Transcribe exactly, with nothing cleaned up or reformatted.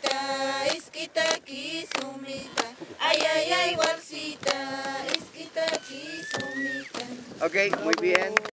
walsita, isquita aquí sumita. Ay, ay, ay, walsita, isquita aquí sumita. Ok, muy bien.